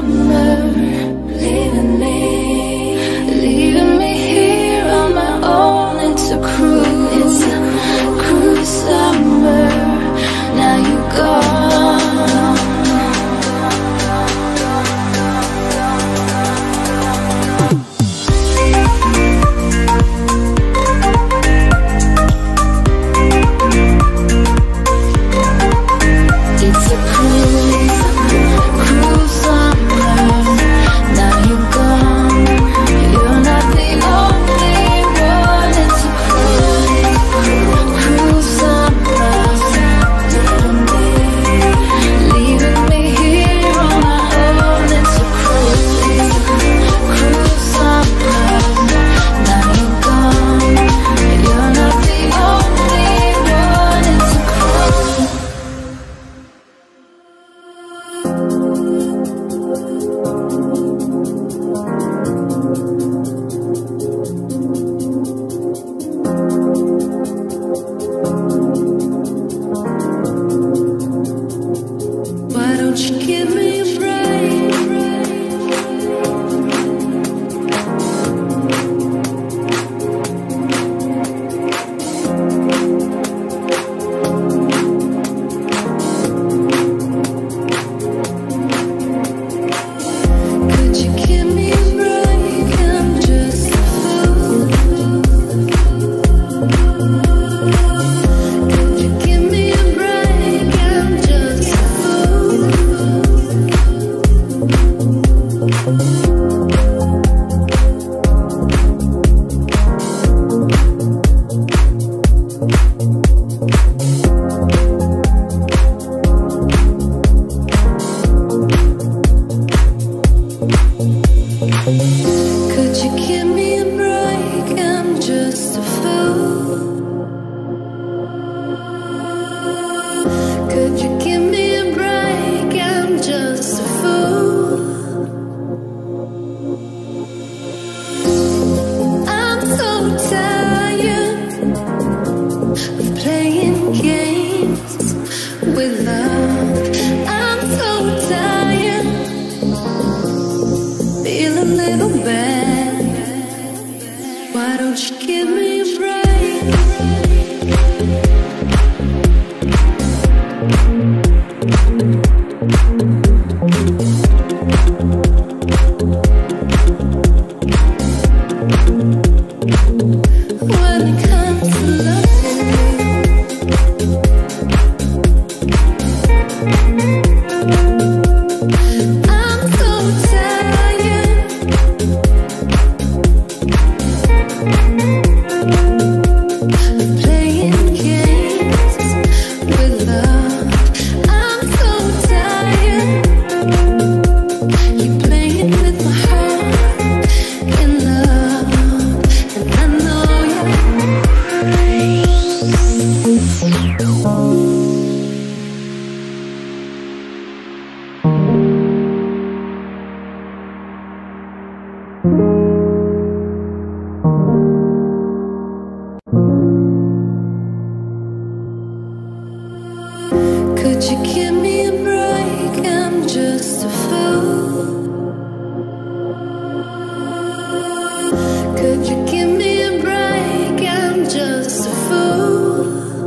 summer, leaving me here on my own. It's a cruel summer. Now you gone. It's a cruel summer. Now you're gone. You're not the only one. It's a cruel summer. Leaving me here on my own. It's a cruel summer. Now you're gone. You're not the only one. It's a Why don't you give me a break? Could you give me a break? I'm just a fool. Could you give me a break? I'm just a fool. Could you give me a break? I'm just a fool. Could you give me a break? I'm just a fool. I'm so tired of playing games with love. I'm so tired, feel a little bad. Why don't you give me a break? When it comes to loving you, I'm so tired. Playing games with love. I'm so tired. You're playing with my heart in love, and I know Could you give me a break? I'm just a fool. Could you give me a break? I'm just a fool.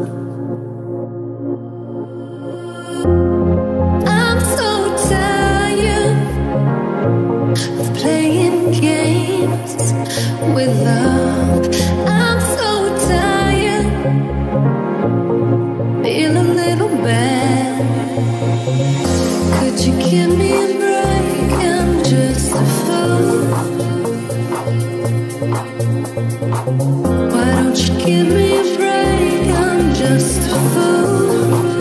I'm so tired of playing games with love. I'm so tired, feel a little bad. Could you give me a break? I'm just a fool. Why don't you give me a break? I'm just a fool.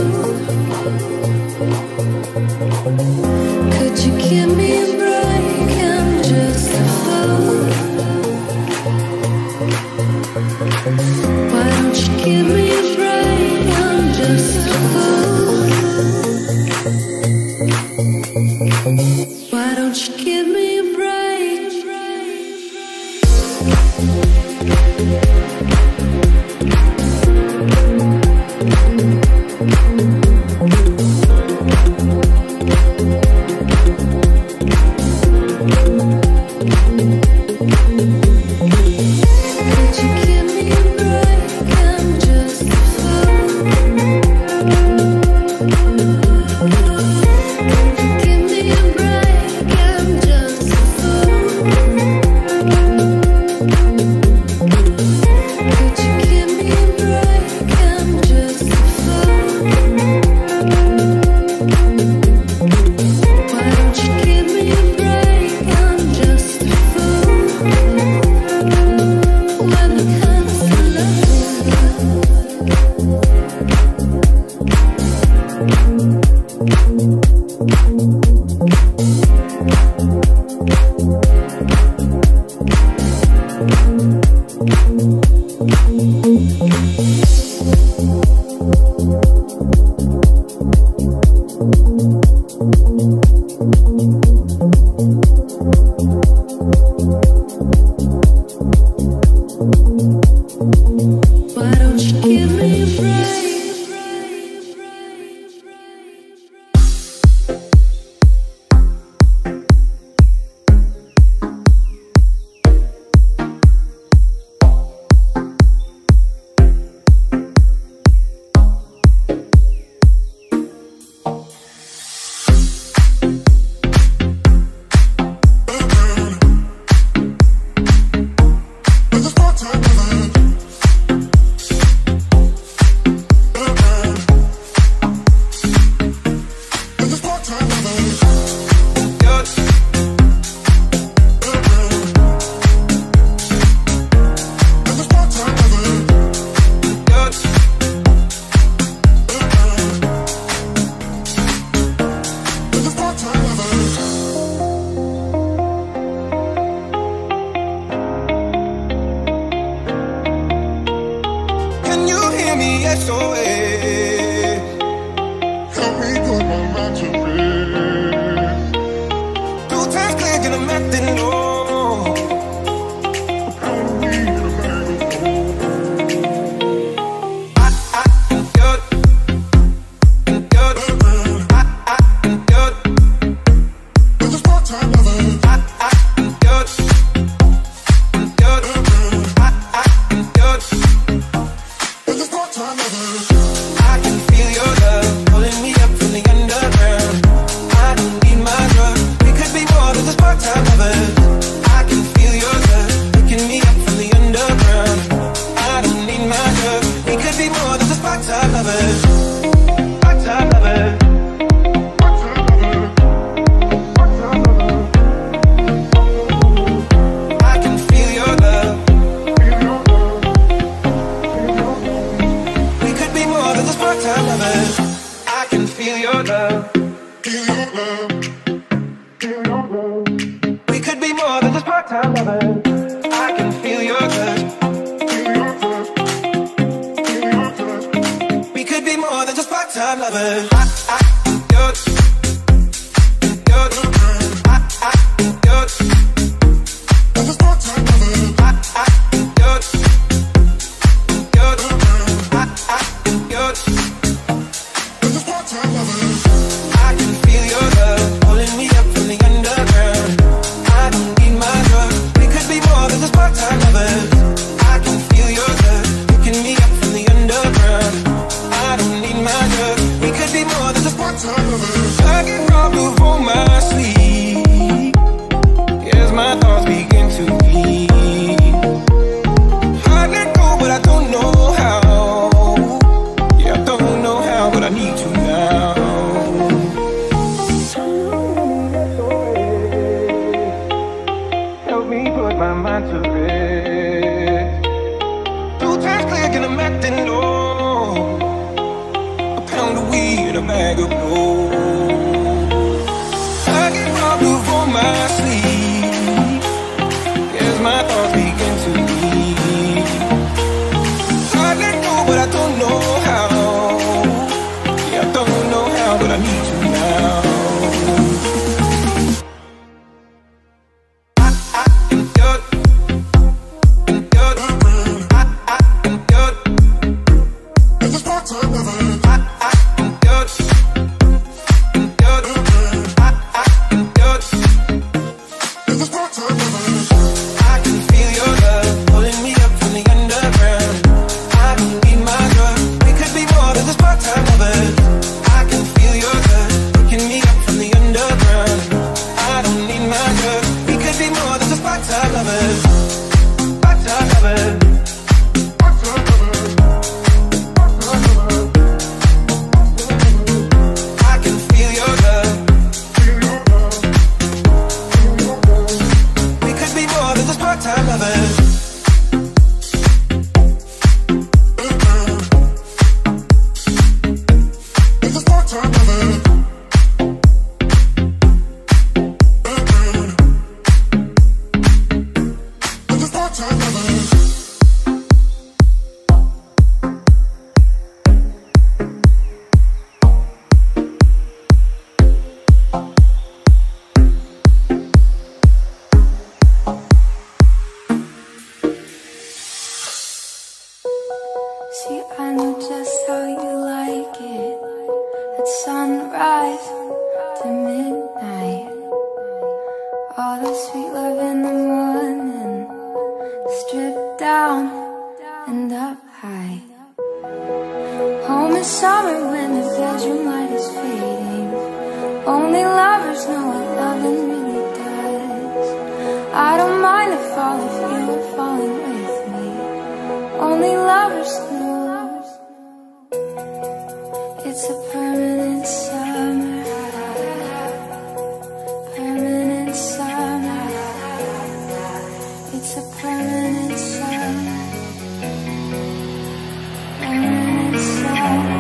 Could you give me a break? I'm just a fool. Why don't you give me a break? I'm just a fool. Why don't you give me a break? All the sweet love in the morning, stripped down and up high. Home is summer when the bedroom light is fading. Only lovers know what loving really does. I don't mind to fall if you were falling with me. Only lovers know. It's a permanent summer. Permanent summer. It's a permanent summer. Permanent summer.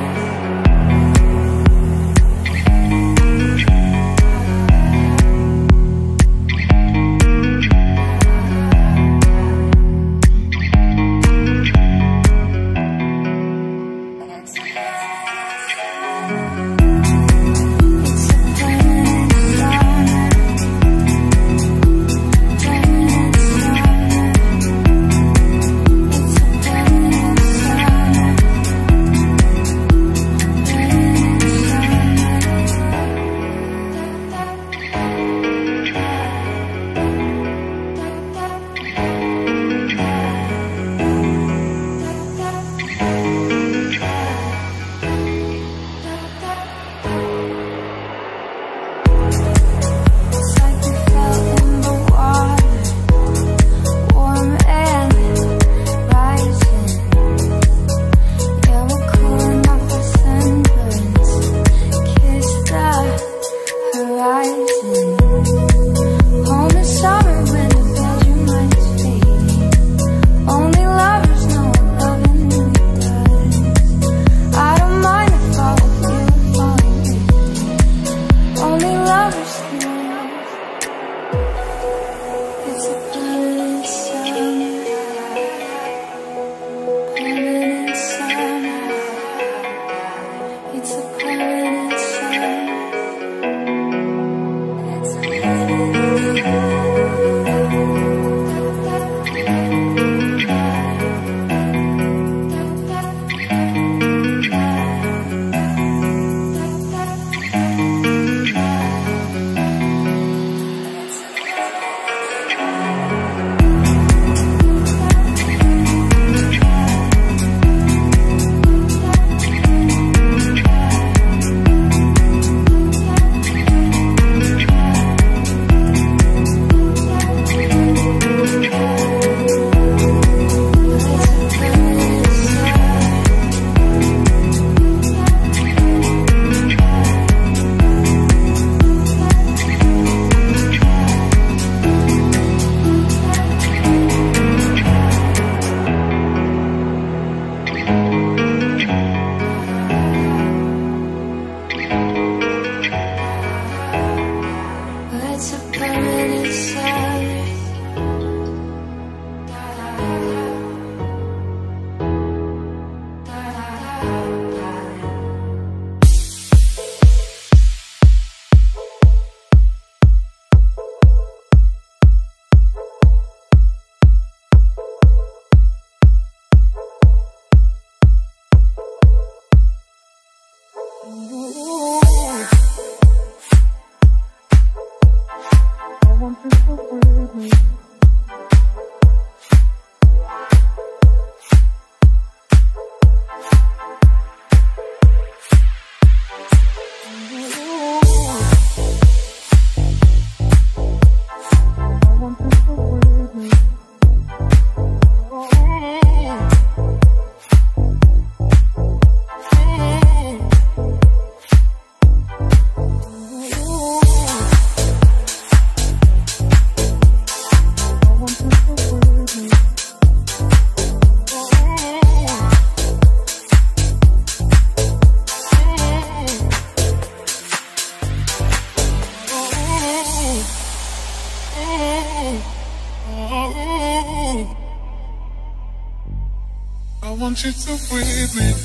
I want you to breathe me.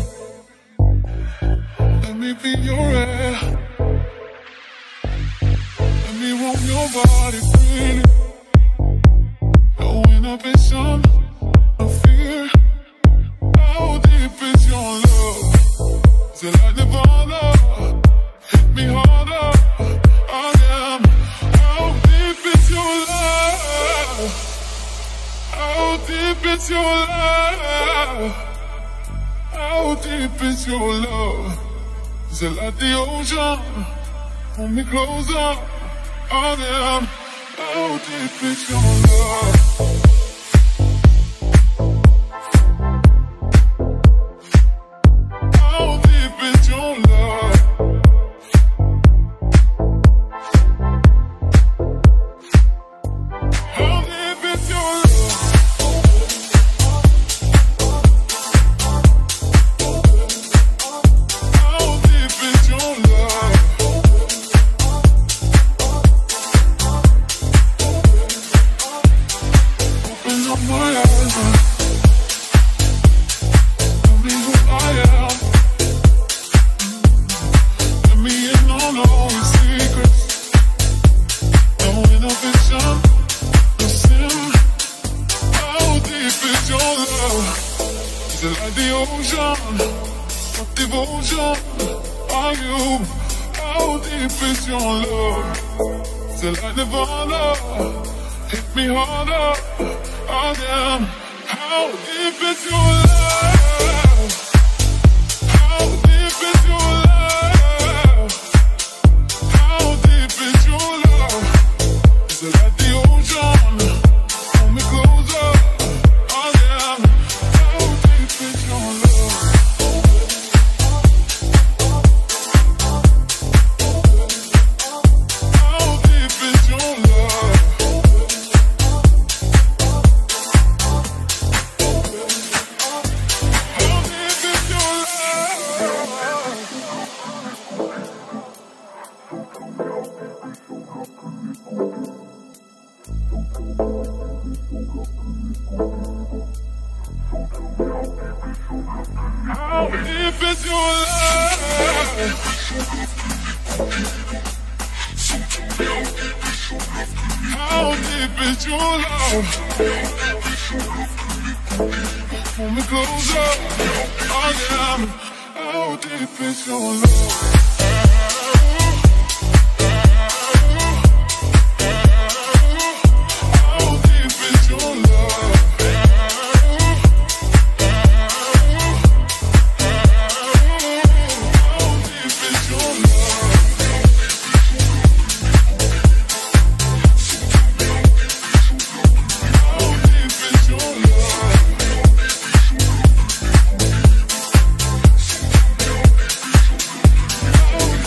Let me be your air. Let me roam your body freely. Going up in some fear. How deep is your love? Is it like Nirvana? Hit me harder. I am. How deep is is your love? How deep is your love? Is it like the ocean? Hold me closer. Oh damn. How deep is your love? How deep is your love? How deep is your love? How deep is your love? Open up my eyes and tell me who I am. Let me in on all your secrets. No inhibition, no sin. How deep is your love? Is it like the ocean? What devotion are you? How deep is your love? Is it like Nirvana? Hit me harder. Oh damn. How deep is your love? How deep is your love? How deep is your love? Is it like the ocean? Hold me closer. Oh damn. How deep is your love? How deep is your love? How deep is your How deep is your love? How deep is your love? Hold me closer. Oh yeah. How deep is your love? How deep is your love? How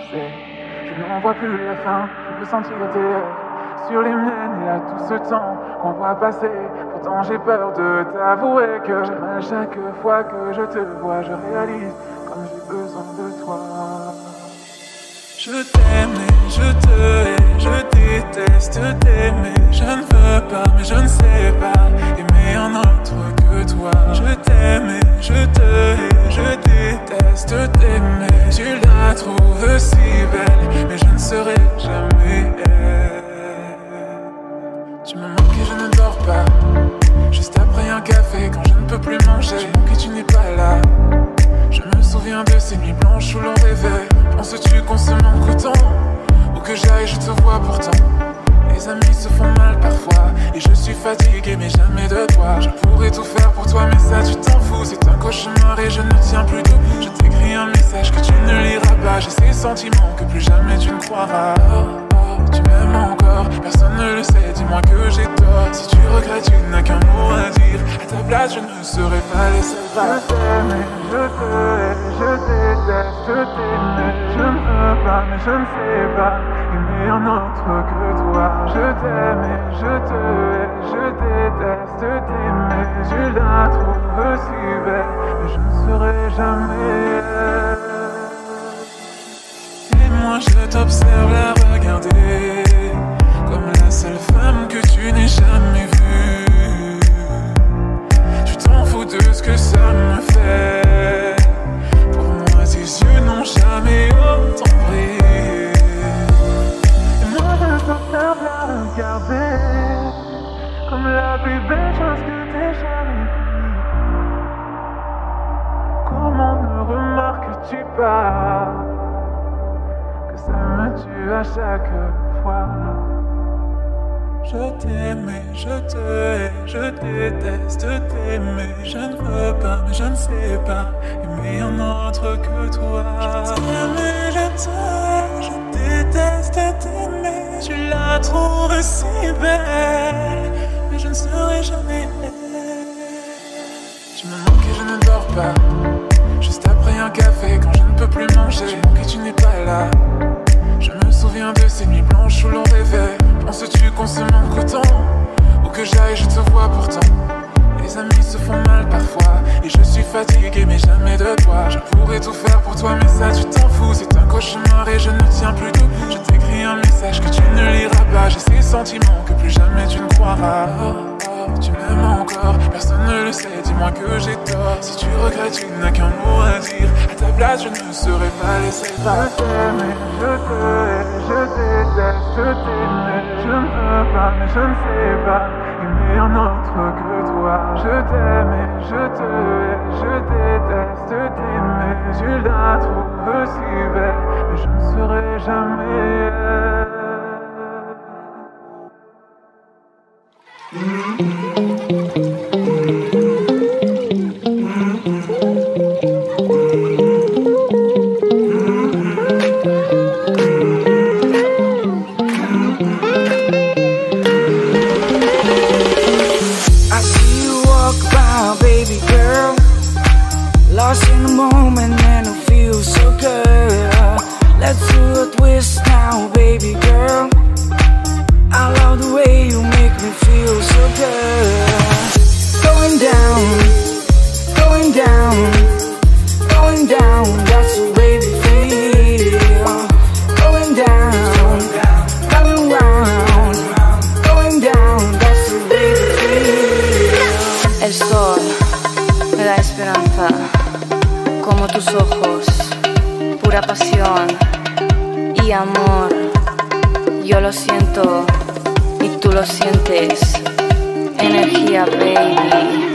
sais, je n'en vois plus la fin. Je veux sentir tes lèvres sur les miennes et à tout ce temps qu'on voit passer. Pourtant j'ai peur de t'avouer que à chaque fois que je te vois, je réalise comme j'ai besoin de toi. Je t'aime et je te hais, je déteste t'aimer. Je ne veux pas, mais je ne sais pas aimer un autre que toi. Je t'aime et je te hais, je déteste t'aimer. Tu la trouves si belle, mais je ne serai jamais elle. Tu me manques et je ne dors pas, juste après un café quand je ne peux plus manger. Je manque et tu n'es pas là. Je me souviens de ces nuits blanches où l'on rêvait. Penses-tu qu'on se manque autant? Où que j'aille je te vois pourtant. Les amis se font mal parfois et je suis fatigué mais jamais de toi. Je pourrais tout faire pour toi mais ça tu t'en fous. C'est un cauchemar et je ne tiens plus debout. Je t'écris un message que tu ne liras pas. J'ai ces sentiments que plus jamais tu ne croiras. Tu m'aimes encore, personne ne le sait, dis-moi que j'ai tort. Si tu regrettes, tu n'as qu'un mot à dire. À ta place, je ne serai pas les seuls. Je t'aime et je te hais, je déteste t'aimer. Je ne veux pas, mais je ne sais pas aimer un autre que toi. Je t'aime et je te hais, je déteste t'aimer. Tu la trouves si belle, mais je ne serai jamais elle. Moi je t'observe la regarder comme la seule femme que tu n'aies jamais vue. Tu t'en fous de ce que ça me fait. Pour moi tes yeux n'ont jamais autant brillé. Et moi je t'observe la regarder comme la plus belle chose que t'aies jamais vue. Comment ne remarques-tu pas ça me tue à chaque fois. Je t'aime et je te hais, je déteste t'aimer. Je ne veux pas, mais je ne sais pas aimer un autre que toi. Je t'aime et je te hais, je déteste t'aimer. Tu la trouves si belle, mais je ne serai jamais elle. Tu me manques et je ne dors pas, juste après un café quand je ne peux plus manger. Je manque et tu n'es pas là. Je me souviens de ces nuits blanches où l'on rêvait. Penses-tu qu'on se manque autant? Où que j'aille je te vois pourtant. Les amis se font mal parfois et je suis fatigué mais jamais de toi. Je pourrais tout faire pour toi mais ça tu t'en fous. C'est un cauchemar et je ne tiens plus debout. Je t'écris un message que tu ne liras pas. J'ai ces sentiments que plus jamais tu ne croiras. Tu m'aimes encore, personne ne le sait, dis-moi que j'ai tort. Si tu regrettes, tu n'as qu'un mot à dire. À ta place, je ne serai pas laissé faire. Je t'aime et je te hais, je déteste t'aimer. Je ne veux pas, mais je ne sais pas aimer un autre que toi. Je t'aime et je te hais, je déteste t'aimer. Tu la trouves si belle, mais je ne serai jamais elle. Lost in the moment and it feels so good. Let's do a twist now, baby girl. I love the way you make me feel so good. Going down, going down, going down, that's the way we feel. Going down, coming round, going down, that's the way we feel. El sol me da esperanza, como tus ojos, pura pasión y amor. Yo lo siento y tú lo sientes, energía, baby.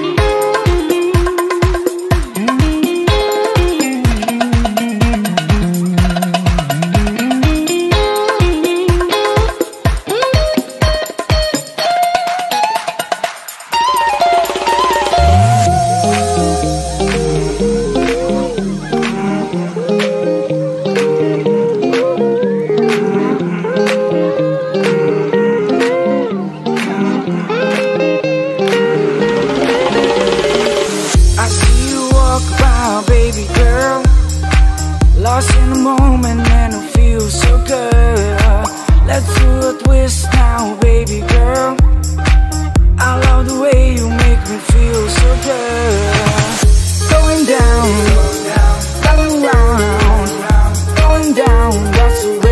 down, that's the way